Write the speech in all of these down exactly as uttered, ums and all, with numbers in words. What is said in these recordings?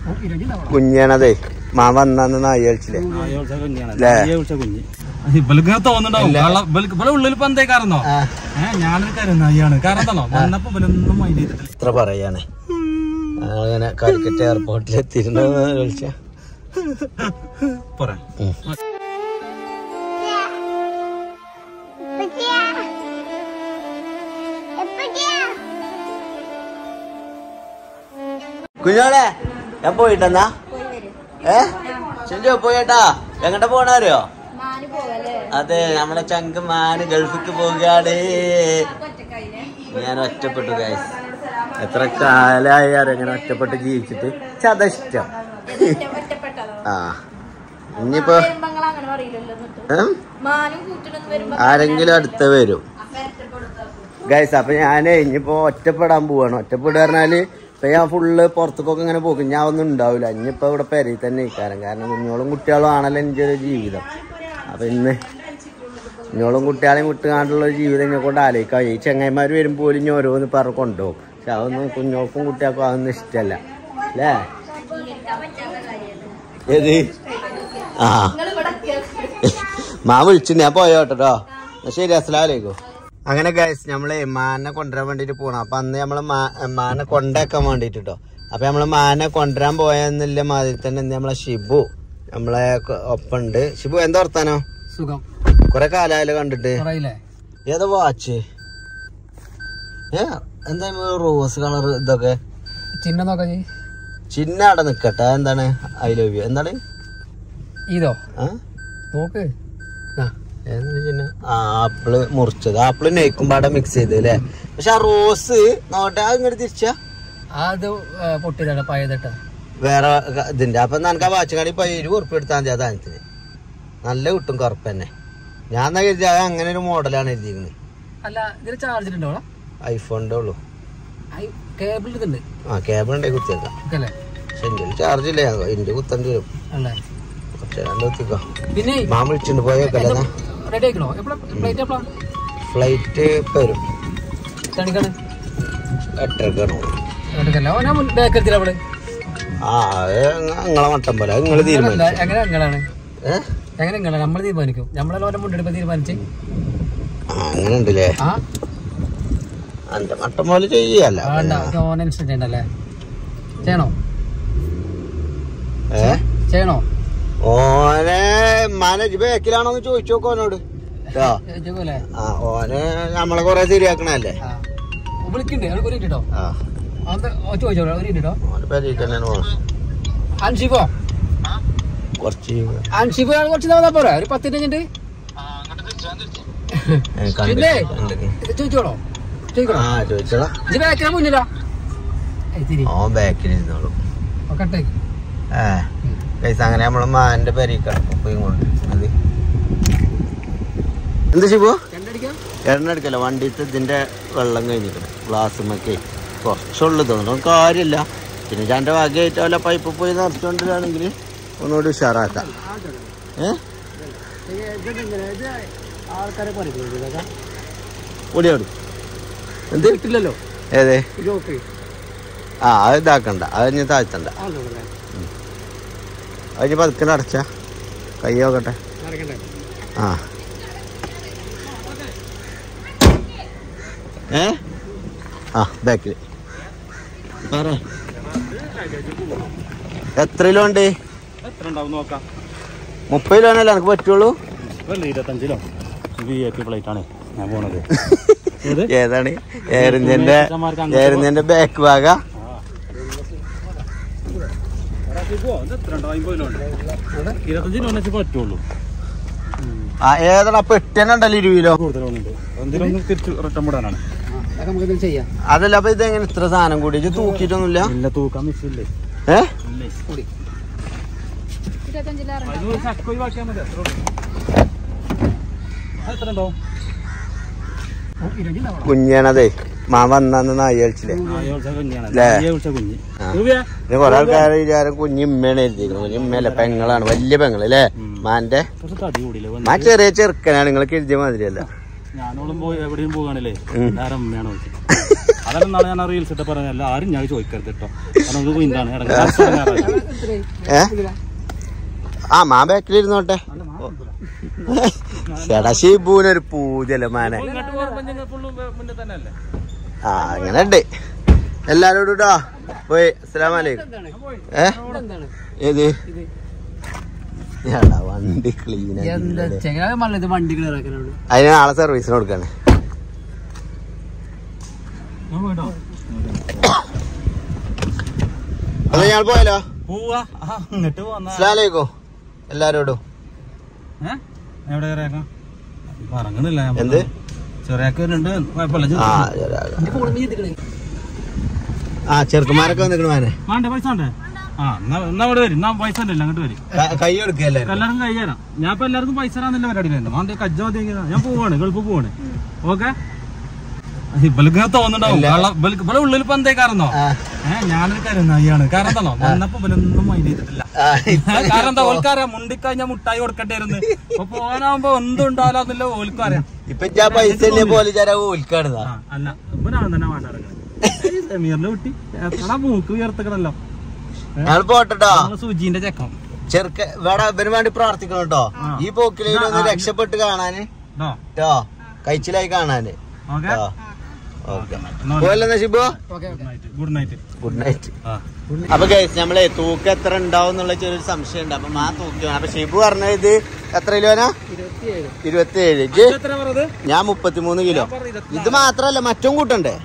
കുഞ്ഞാണതേ മാ വന്നു നായി കളിച്ചില്ലേ എത്ര പറയാണേ അങ്ങനെ കാലിക്കറ്റ് എയർപോർട്ടിൽ എത്തിയിരുന്നു കളിച്ച കുഞ്ഞോളെ ഞാൻ പോയിട്ടെന്നാ ഏ ചെല്ലോ പോയേട്ടാ എങ്ങോട്ടാ പോണാരോ അതെ നമ്മളെ ചങ്ക് മാന് ഗൾഫിക്ക് പോവുകയാണ് ഞാൻ ഒറ്റപ്പെട്ടു ഗൈസ് എത്ര കാലായി ആരെങ്ങനെ ഒറ്റപ്പെട്ട് ജീവിച്ചിട്ട് ചതഷ്ടം ആ ഇനിയിപ്പോ ആരെങ്കിലും അടുത്ത് വരും ഗൈസ് അപ്പൊ ഞാനേ ഇനിയിപ്പോ ഒറ്റപ്പെടാൻ പോവാണ് ഒറ്റപ്പെട്ട് പറഞ്ഞാല് ഇപ്പൊ ഞാൻ ഫുള്ള് പുറത്തേക്കൊക്കെ ഇങ്ങനെ പോകും ഞാൻ ഒന്നും ഉണ്ടാവില്ല ഇനിയിപ്പോ ഇവിടെ പെരയിൽ തന്നെ ഇരിക്കാരം കാരണം കുഞ്ഞോളും കുട്ടികളും ആണല്ലോ എൻ്റെ ഒരു ജീവിതം അപ്പൊ ഇന്ന് കുഞ്ഞോളും കുട്ടികളെയും വിട്ടുകാണ്ടുള്ള ജീവിതം ഇങ്ങനെ കൊണ്ട് ആലോചിക്കാം ഈ ചെങ്ങായിമാർ വരുമ്പോൾ ഇനി ഓരോന്ന് പറഞ്ഞ് കൊണ്ടുപോകും പക്ഷെ അതൊന്നും കുഞ്ഞോൾക്കും കുട്ടികൾക്കും അതൊന്നും ഇഷ്ടമല്ല അല്ലേ ഏത് ആ മാ വിളിച്ചു ഞാൻ പോയോട്ടോ ശരി അസ്സലാമലൈക്കും അങ്ങനെ ഗൈസ് നമ്മള് മാനെ കൊണ്ടുവരാൻ വേണ്ടിട്ട് പോണം അപ്പൊ അന്ന് നമ്മള് മാനെ കൊണ്ടാക്കാൻ വേണ്ടിട്ടോ അപ്പൊ നമ്മള് മാനെ കൊണ്ടുവരാൻ പോയെന്നില്ല മാതിരി തന്നെ നമ്മളെ ഷിബു നമ്മളെ ഒപ്പുണ്ട് ഷിബു എന്താ വർത്താനോ സുഖം കൊറേ കാലായാലും കണ്ടിട്ട് ഏതാ വാച്ച് ഏ എന്താ റോസ് കളർ ഇതൊക്കെ ചിഹ്നം നോക്ക ചിഹ്ന അവിടെ നിക്കട്ടെ എന്താണ് ഐ ലവ് യു എന്താണ് ഇതോ നോക്ക് ആപ്പിള് മുറിച്ചത് ആപ്പിള് നെയ്ക്കുമ്പാടെ മിക്സ് ചെയ്ത് അല്ലേ പക്ഷെ ആ റോസ് നോട്ടെ അത് ഇങ്ങോട്ട് തിരിച്ച അത് പൊട്ടിയതാണ് പഴയതട്ട വേറെ ഇതിന്റെ അപ്പൊ നമുക്ക് ആ വാച്ചുകാടി ഇപ്പൊ ഇരുപത് ഉറുപ്പ് എടുത്താൽ മതി ആ സാധനത്തിന് നല്ല കിട്ടും കറുപ്പ് തന്നെ ഞാൻ എന്നാ കരുതി അത് അങ്ങനെ ഒരു മോഡലാണ് എഴുതിയിരിക്കുന്നത് അല്ല ഇതിന് ചാർജ് ഉണ്ടോ ഐഫോണിന്റെ ഉള്ളു കേബിൾ ആ കേബിൾ ഉണ്ടെങ്കിൽ കുത്തിയേക്കാം പക്ഷെ എന്റെ ചാർജ് ഇല്ല എന്റെ കുത്തേണ്ടി വരും പക്ഷെ കുത്തിക്കോ മാമ വിളിച്ചിട്ടുണ്ട് പോയേക്കല്ലേ ഫ്ലൈറ്റ് വരും എട്ടരക്കാണോ ആ നിങ്ങളെ മട്ടം പോലെ നിങ്ങൾ അങ്ങനെ ഉണ്ടല്ലേ എന്റെ മട്ടം പോലെ ചെയ്യല്ല ചെയ്യണോ ഏ ചെയ്യണോ ഓനെ മാനേജ് ബാക്കിലാണോന്ന് ചോദിച്ചു നോക്കോ ഓനോട് ആ ഓനെ നമ്മളെ കൊറേ ശരിയാക്കണല്ലേ ചോദിച്ചോളോ ചോദിച്ചോളാം ഓ ബാക്കിലിരുന്നോളൂ ഏ പൈസ അങ്ങനെ നമ്മളെ മാന്റെ പെരീക്കാണ് പോയി കൊണ്ട് അത് എന്ത് ശിവോ എണ്ണ എടുക്കല്ല വണ്ടിത്തെ ഇതിന്റെ വെള്ളം കഴിഞ്ഞിരിക്കണം ഗ്ലാസ്സുമൊക്കെ കുറച്ചുള്ളു തോന്നുന്നു കാര്യമില്ല പിന്നെ ഞാൻ ഭാഗ്യമായിട്ട് വല്ല പൈപ്പ് പോയി നിറച്ചുകൊണ്ടിരാണെങ്കിൽ ഒന്നുകൂടി ഉഷാറാക്കാം ഏ ഓടിയോടും എന്ത് കിട്ടില്ലല്ലോ ഏതേ ആ അത് ഇതാക്കണ്ട അത് ഞാൻ താഴ്ത്തണ്ട അതിന് പതുക്കെ അടച്ച കൈ നോക്കട്ടെ ആ ഏ ആ ബാക്കില് പറ എത്ര കിലോ ഉണ്ട് മുപ്പത് കിലോ ആണല്ലോ എനിക്ക് പറ്റുള്ളൂ ഇരുപത്തഞ്ചിലോ ഫ്ലൈറ്റാണ് ഞാൻ പോണത് ഏതാണ് എയർ ഇന്ത്യന്റെ എയർ ഇന്ത്യന്റെ ബാക്ക് ഭാഗ പറ്റുള്ളൂ ആ ഏതാണ് പെട്ടനുണ്ടല്ലോ ഇരുപത് കിലോ അതല്ല അപ്പൊ ഇതെങ്ങനെ ഇത്ര സാധനം കൂടി ഇത് തൂക്കിട്ടൊന്നുമില്ല തൂക്കാൻ മിസ്സില്ലേ ഏ കുഞ്ഞാണതേ മാ വന്നു നായി കളിച്ചില്ലേ കൊറേ ആൾക്കാർ വിചാരം കുഞ്ഞിമ്മയാണ് എഴുതിയിരിക്കുന്നത് കുഞ്ഞിമ്മയല്ല പെങ്ങളാണ് വലിയ പെങ്ങള് അല്ലേ മാന്റെ മാ ചെറിയ ചെറുക്കനാണ് നിങ്ങൾക്ക് എഴുതിയ മാതിരിയല്ല അതെന്നാണ് ഞാൻ റീൽസ് ഇട്ട് പറഞ്ഞല്ല ആരും ഞാൻ ചോദിക്കരുത് കേട്ടോ. കാരണം ഇത് എന്താണ് ആ മാ ബാക്കിലിരുന്നോട്ടെ. ചേട്ടാ ഷിബുവിനൊരു പൂജല്ലേ മാനെ. ആ അങ്ങനെ ഉണ്ട്. എല്ലാരോടും ഇട്ടോ പോയി അസ്സലാമലൈക്കും. ഏ ഏത് വണ്ടി ക്ലീൻ അതിന് നാളെ സർവീസിന് കൊടുക്കാണ്. അത് ഞങ്ങൾ പോയാലോ? അസ്സലാമലൈക്കും എല്ലാരോടും. പറഞ്ഞില്ല എന്ത് ചെറിയാക്കുണ്ട് ആ ചെറുക്കന്മാരൊക്കെ വന്നിക്കണ മാനെ. വേണ്ടേ പൈസ വേണ്ടേ? ആ എന്നാ ഇവിടെ വരും. എന്നാ പൈസ ഉണ്ടല്ലോ അങ്ങോട്ട് വരും. കൈ കൊടുക്കല്ലേ എല്ലാവർക്കും കൈ തരാം. ഞാൻ ഇപ്പൊ എല്ലാവർക്കും പൈസ തരാന്നില്ല പരിപാടിയില്ല. വേണ്ട കജ്ജ മതി. ഞാൻ പോവാണ് ഗൾഫ് പോവാണ്. ഓക്കെ ഇവലിങ്ങനെ തോന്നുന്നുണ്ടാവും. ഇവലെ ഉള്ളിൽ ഇപ്പൊ എന്തേക്കാരെന്നോ ഏഹ് ഞാനൊരു കാര്യം നയ്യാണ്. കാരണം എന്താണോ വന്നപ്പോ ഇവലൊന്നും മൈൻഡ് ചെയ്തിട്ടില്ല. കാരണം എന്താ ഓൽക്കറിയാം മുണ്ടിക്കഴിഞ്ഞാൽ മുട്ടായി കൊടുക്കണ്ടായിരുന്നു. അപ്പൊ പോകാനാവുമ്പോ എന്തും ഉണ്ടാവില്ല ഓൽക്കറിയാം. ഇപ്പൊ പൈസ അല്ല ഇവനാണ് തന്നെ വേണ്ട സെമീറിന്റെ കുട്ടി എത്ര മൂക്ക് ഉയർത്തക്കണല്ലോ. പോട്ടോ സുജീന്റെ ചെക്കം ചെറുക്ക ഇവിടെ ഇവന് വേണ്ടി പ്രാർത്ഥിക്കണം കേട്ടോ. ഈ പോക്കിലൊന്ന് രക്ഷപ്പെട്ട് കാണാന് കേട്ടോ, കഴിച്ചിലായി കാണാന്. Good night. Good night. അപ്പൊ ഗൈസ് നമ്മളെ തൂക്കം എത്ര ഉണ്ടാവും എന്നുള്ള ചെറിയൊരു സംശയം ഉണ്ട്. അപ്പൊ മാ തൂക്കി. അപ്പൊ ഷിബു പറഞ്ഞത് ഇത് എത്ര കിലോനാ? ഇരുപത്തിയേഴ്. ഞാൻ മുപ്പത്തിമൂന്ന് കിലോ. ഇത് മാത്രല്ല മറ്റും കൂട്ടണ്ടേ?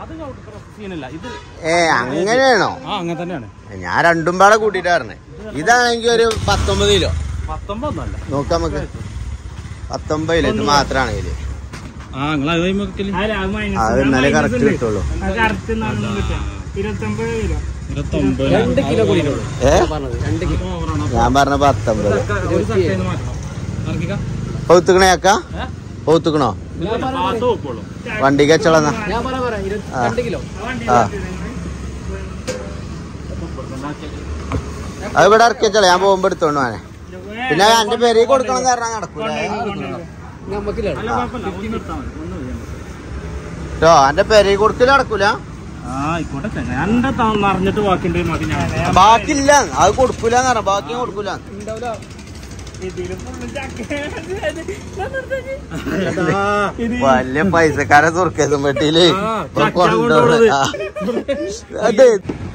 ഏ അങ്ങനെയാണോ? അങ്ങനെ തന്നെയാണ്. ഞാൻ രണ്ടും പാടെ കൂട്ടിട്ടാ പറഞ്ഞേ. ഇതാണെങ്കിൽ ഒരു പത്തൊമ്പത് കിലോ. നോക്കാം നമുക്ക്. പത്തൊമ്പത് കിലോ ഇത് മാത്രാണെങ്കിൽ അത് ഇന്നലെ കറക്റ്റ് കിട്ടുള്ളൂ. ഞാൻ പറഞ്ഞ പത്തൊമ്പത്. പൗത്തുക്കണേക്ക പൗത്തുക്കണോ വണ്ടി കച്ചളന്നാ. അത് ഇവിടെ ഇറക്കി വെച്ചോളൂ. ഞാൻ പോകുമ്പോ എടുത്തോണ്ട് പോനെ. പിന്നെ എന്റെ പേര് കൊടുക്കണം പറഞ്ഞാൽ നടക്കൂല കേട്ടോ. എന്റെ പേര് കൊടുക്കല് നടക്കൂല. ബാക്കില്ല അത് കൊടുക്കൂലെന്ന് പറഞ്ഞ. ബാക്കി കൊടുക്കൂല. വലിയ പൈസക്കാരെ തുറക്കേസും പെട്ടിയില് അതെ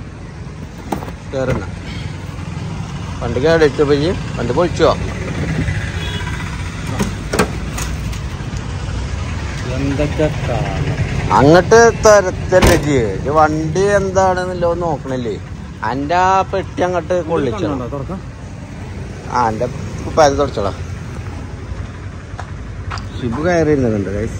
കേറണ വണ്ടി കേടിട്ട് പോയി വണ്ടി പൊളിച്ചോ. അങ്ങട്ട് തരത്തല്ലേ ചെയ്യ്. വണ്ടി എന്താണെന്നല്ലോ നോക്കണല്ലേ. അന്റെ ആ പെട്ടി അങ്ങോട്ട് കൊള്ളിച്ചോ. ആ എന്റെ കുപ്പായത് തുടച്ചോളാം. ഷിബു കയറിയിരുന്നുണ്ട് ഗൈസ്.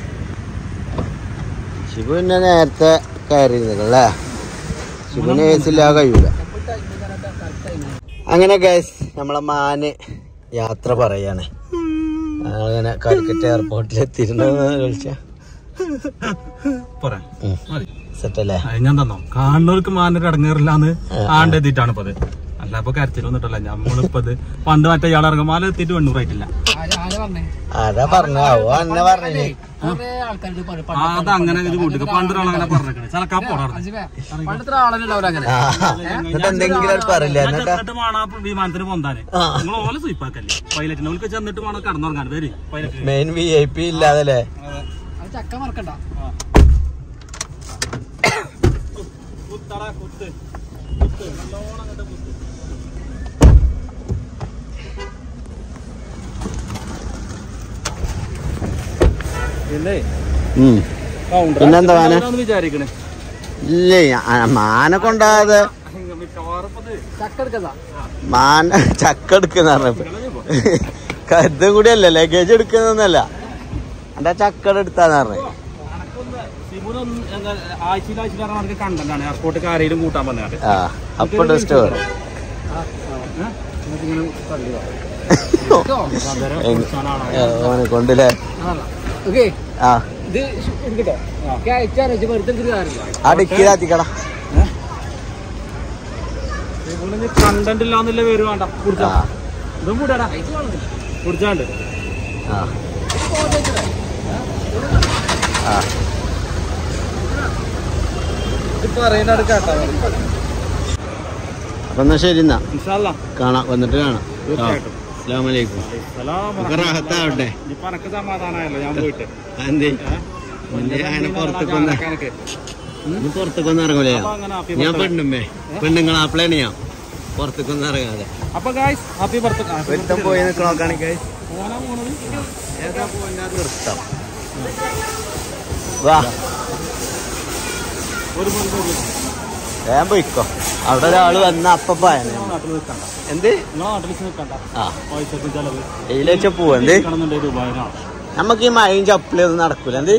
ഷിബു പിന്നെ നേരത്തെ കയറിയിരുന്നല്ലേ. ഷിബുവിന് ഏസില്ലാതെ കഴിയൂല. അങ്ങനെ ഗൈസ് നമ്മളെ മാന് യാത്ര പറയാണ്. അങ്ങനെ കാലിക്കറ്റ് എയർപോർട്ടിൽ എത്തിയിട്ടുണ്ടെന്ന് വിളിച്ച സെറ്റല്ലേ. ഞാൻ തന്നോ കാണുന്നവർക്ക് മാനൊരു അടങ്ങേറില്ലാന്ന് ആണ്ടെത്തിയിട്ടാണ് ഇപ്പത്. അല്ല ഇപ്പൊ കരച്ചിൽ വന്നിട്ടല്ല നമ്മളിപ്പത് പണ്ട് മറ്റേ ഇയാൾ ഇറങ്ങും മാല എത്തിയിട്ട് വെണ്ണൂറായിട്ടില്ല. അതാ പറഞ്ഞ പറഞ്ഞേ അതങ്ങനെ ഇത് കൂട്ടിക്ക പണ്ടൊരാളങ്ങനെ പറഞ്ഞേക്കണേ ചലക്കാ എന്തെങ്കിലും പറയില്ല. എന്നിട്ട് വേണം വിമാനത്തിന് പൊന്താന്. നിങ്ങൾ ഓലെ സ്വീപ്പാക്കല്ലേ പൈലറ്റിനെ ഓൾക്ക് ചെന്നിട്ട് വേണം കടന്നുറങ്ങാൻ. വരും pilot main V I P ഇല്ലാതല്ലേ. ചക്ക മറക്കണ്ട. കുത്തടാ കുത്ത് കുത്ത് നല്ലോണം അങ്ങോട്ട് കുത്ത്. പിന്നെന്താ മാന വിചാരിക്കണേ. ഇല്ലേ മാനെ കൊണ്ടാതെ മാന ചക്ക എടുക്കുന്ന ഇതും കൂടി അല്ല ലഗേജ് എടുക്കുന്നൊന്നല്ല. എന്റെ ചക്കട എടുത്താന്ന് പറഞ്ഞേ. അപ്പൊ ടെസ്റ്റ് കൊണ്ടില്ലേ. ആ ഡിക്കിലാത്തിക്കട കണ്ടന്റ് ഇല്ലാന്നില്ല പേര് വേണ്ട. കുടിച്ചാ ഇതും കൂടാടാ കുടിച്ചാണ്ട്. അപ്പൊ എന്നാ ശരി എന്നാ കാണാം, വന്നിട്ട് കാണാം. അസ്സലാമലൈക്കും. റാഹത്താവട്ടെ. എന്തേ അങ്ങനെ പുറത്തേക്കൊന്ന് പുറത്തേക്കൊന്നും ഇറങ്ങൂലേ? ഞാൻ പെണ്ണുമ്പേ പെണ്ണുങ്ങൾ ആപ്പിളാണ് ഞാൻ പുറത്തേക്കൊന്നും ഇറങ്ങാതെ. ഒരുത്തം പോയി നിൽക്കണോക്കാണ് നിർത്താം. വാ ഞാൻ പോയിക്കോ. അവിടെ ഒരാള് വന്ന അപ്പ എന്ത് വെച്ച പോവാ എന്ത് നമ്മക്ക് ഈ മഴയും ചപ്പിളി ഒന്നും നടക്കൂല. എന്ത്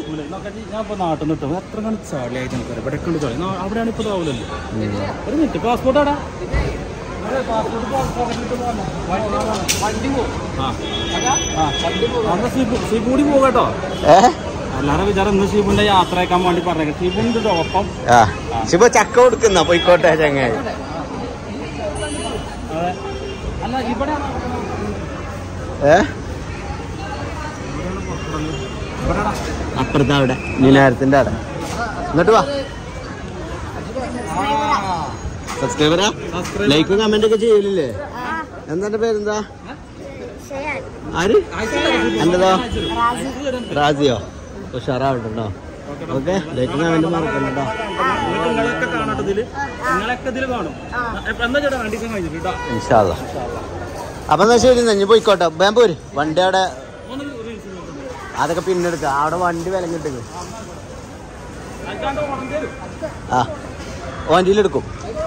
പാസ്പോർട്ടാടാ സീപൂടി പോകട്ടോ. എല്ലാരും വിചാരം ഇന്ന് ഷീബുന്റെ യാത്ര അയക്കാൻ വേണ്ടി പറഞ്ഞേക്കാം. ഷീബുന്റെ ഒപ്പം ഷിബു ചക്ക കൊടുക്കുന്ന പോയിക്കോട്ടെ ചങ്ങായി. അല്ല ഇവിടെ അപ്പുറത്ത് അവിടെ മിനാരത്തിന്റെ അവിടെ. എന്നിട്ട് വാ. സബ്സ്ക്രൈബറാ? ലൈക്കും കമന്റ് ഒക്കെ ചെയ്യലില്ലേ? എന്താ പേരെന്താ? ആര്? എന്റെതോ റാസിയോ? ഉഷാറാവട്ടോ. ഓക്കെ, ലൈക്കും കമന്റ് മറക്കല്ലോ. അപ്പൊ എന്നാ ശരി, നഞ്ഞു പോയിക്കോട്ടെ. വേം പോര്. വണ്ടി അവിടെ അതൊക്കെ പിന്നെടുക്കാം. അവിടെ വണ്ടി വില കിട്ടുക. ആ വണ്ടിയിലെടുക്കും.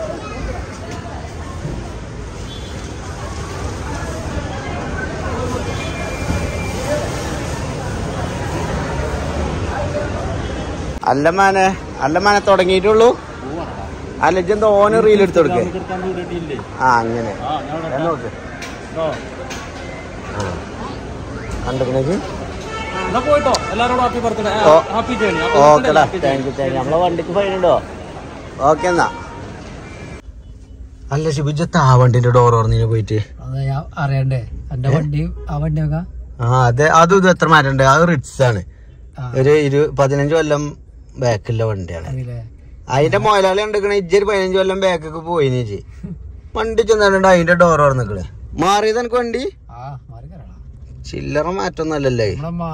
അല്ലമാനെ അല്ലമാനെ തുടങ്ങിയിട്ടുള്ളൂ. അല്ലെന്താ ഓന് റീൽ എടുത്ത് കൊടുക്കേ? ആ അങ്ങനെ നോക്ക്. കണ്ടിക്കണേക്ക് ഓക്കെടാ. Thank you thank you. നമ്മളെ വണ്ടിക്ക് ഫൈനുണ്ടോ? ഓക്കെ എന്നാ. അല്ല ഷിബുജത്ത് ആ വണ്ടിന്റെ ഡോർ ഓർന്നിന് പോയിട്ട് അറിയണ്ടേ? എന്റെ വണ്ടി ആ വണ്ടിയൊക്കെ ആ അതെ. അതും ഇത് എത്ര മാറ്റുണ്ട്? അത് റിറ്റ്സ് ആണ്. ഒരു ഇരു പതിനഞ്ച് കൊല്ലം ബാക്കിലുള്ള വണ്ടിയാണ്. അതിന്റെ മുതലാളി കണ്ടിക്കണ ഇജ്ജൊരു പതിനഞ്ച് കൊല്ലം ബാക്കൊക്കെ പോയിന് ചേച്ചി. വണ്ടി ചെന്നിട്ടുണ്ട് അതിന്റെ ഡോർ ഓർന്നിക്കണേ. മാറിയത് എനിക്ക് വണ്ടി ചില്ലറ മാറ്റൊന്നല്ലല്ലേ?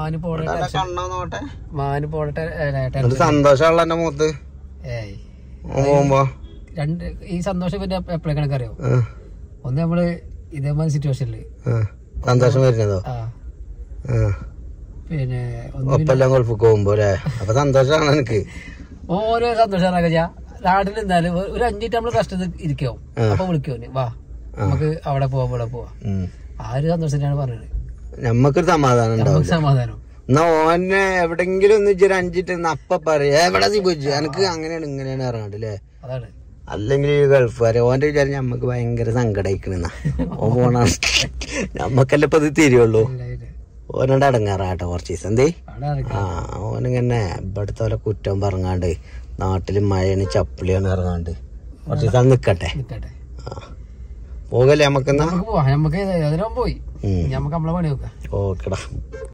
സന്തോഷമുള്ള എന്റെ മൂത്ത് പോകുമ്പോ രണ്ട് ഈ സന്തോഷം പിന്നെ എപ്പോഴേ കണക്കറിയോ? ഒന്ന് നമ്മള് ഇതേമാതിരി സിറ്റുവേഷനില് സന്തോഷം വരുന്നതോ? പിന്നെ ഒപ്പെല്ലാം ഗൾഫിൽ പോകുമ്പോ അല്ലേ? അപ്പൊ സന്തോഷമാണ് എനിക്ക്. ഓരോ സന്തോഷം നാട്ടിൽ നിന്നാലും ഒരു അഞ്ചിട്ട് നമ്മള് കഷ്ടത്തിൽ ഇരിക്കാവും. അപ്പൊ വിളിക്കുവന് വാ നമുക്ക് അവിടെ പോവാം ഇവിടെ പോവാം. ആ ഒരു സന്തോഷത്തിനാണ് പറഞ്ഞത്. നമ്മക്കൊരു സമാധാനം ഉണ്ടാവും. സമാധാനം എന്നാ ഓനെ എവിടെങ്കിലും ഒന്ന് ഇജ്ജൊരു അഞ്ചിട്ട് അപ്പ പറയാ എവിടെ സിബുജ് എനിക്ക് അങ്ങനെയാണ് ഇങ്ങനെയാണ് ഇറങ്ങണ്ടല്ലേ? അതാണ്. അല്ലെങ്കിൽ ഈ ഗൾഫുകാരെ ഓന്റെ വിചാരം ഞമ്മക്ക് ഭയങ്കര സങ്കടയിക്കണെന്നാ. ഓൻ പോണ ഞമ്മക്കല്ലേ ഇപ്പൊ ഇത് തിരിയുള്ളൂ. ഓനോട് അടങ്ങാറാട്ടോ കുറച്ച് ദിവസം. എന്തേ ആ ഓനിങ്ങനെ ഇവിടുത്തെ പോലെ കുറ്റം പറഞ്ഞാണ്ട് നാട്ടില് മഴയാണ് ചപ്പിളിയാണ് ഇറങ്ങാണ്ട് കുറച്ച് ദിവസം നിക്കട്ടെ. ആ പോകല്ലേ? നമ്മക്കെന്നാ പോയി നമുക്ക് നമ്മളെ പണി നോക്കാം. ഓക്കെടാ.